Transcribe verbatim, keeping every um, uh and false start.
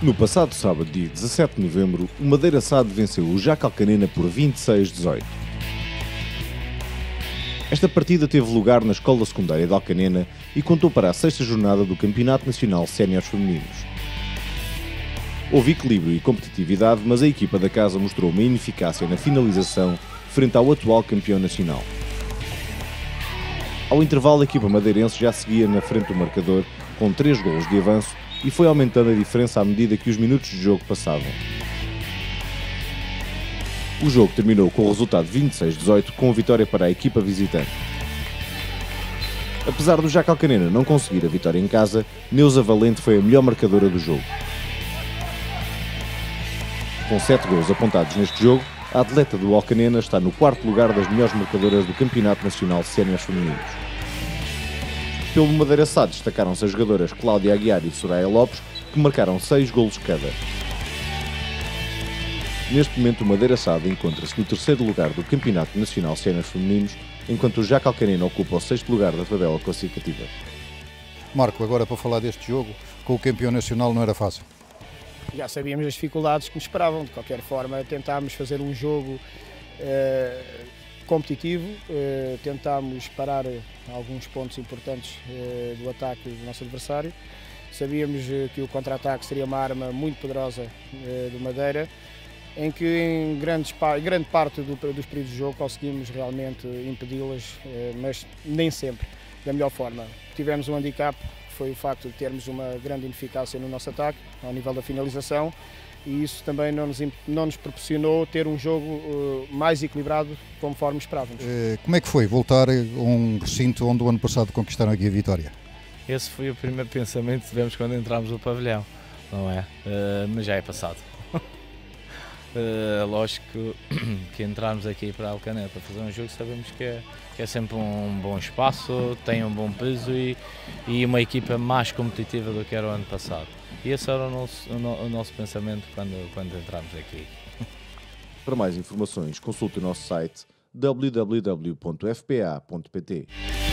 No passado sábado, dia dezassete de novembro, o Madeira S A D venceu o Jaca Alcanena por vinte e seis a dezoito. Esta partida teve lugar na Escola Secundária de Alcanena e contou para a sexta jornada do Campeonato Nacional Séniores Femininos. Houve equilíbrio e competitividade, mas a equipa da casa mostrou uma ineficácia na finalização frente ao atual campeão nacional. Ao intervalo, a equipa madeirense já seguia na frente do marcador com três golos de avanço e foi aumentando a diferença à medida que os minutos de jogo passavam. O jogo terminou com o resultado vinte e seis a dezoito, com a vitória para a equipa visitante. Apesar do Jaca Alcanena não conseguir a vitória em casa, Neuza Valente foi a melhor marcadora do jogo. Com sete golos apontados neste jogo, a atleta do Alcanena está no quarto lugar das melhores marcadoras do Campeonato Nacional Séniores Femininos. Pelo Madeira S A D destacaram-se as jogadoras Cláudia Aguiar e Soraya Lopes, que marcaram seis golos cada. Neste momento, o Madeira S A D encontra-se no terceiro lugar do Campeonato Nacional Séniores Femininos, enquanto o Jaca Alcanena ocupa o sexto lugar da tabela classificativa. Marco, agora para falar deste jogo, com o campeão nacional não era fácil. Já sabíamos as dificuldades que nos esperavam, de qualquer forma tentámos fazer um jogo eh, competitivo, eh, tentámos parar alguns pontos importantes eh, do ataque do nosso adversário. Sabíamos eh, que o contra-ataque seria uma arma muito poderosa eh, do Madeira, em que em grandes, grande parte do, dos períodos de jogo conseguimos realmente impedi-las, eh, mas nem sempre da melhor forma. Tivemos um handicap, que foi o facto de termos uma grande ineficácia no nosso ataque, ao nível da finalização, e isso também não nos, não nos proporcionou ter um jogo uh, mais equilibrado conforme esperávamos. Uh, como é que foi voltar a um recinto onde o ano passado conquistaram aqui a vitória? Esse foi o primeiro pensamento que tivemos quando entramos no pavilhão, não é? Uh, mas já é passado. Uh, lógico que, que entrarmos aqui para Alcanena para fazer um jogo, sabemos que é, que é sempre um bom espaço, tem um bom peso e, e uma equipa mais competitiva do que era o ano passado. E esse era o nosso, o, no, o nosso pensamento quando, quando entramos aqui. Para mais informações, consulte o nosso site w w w ponto f p a ponto p t.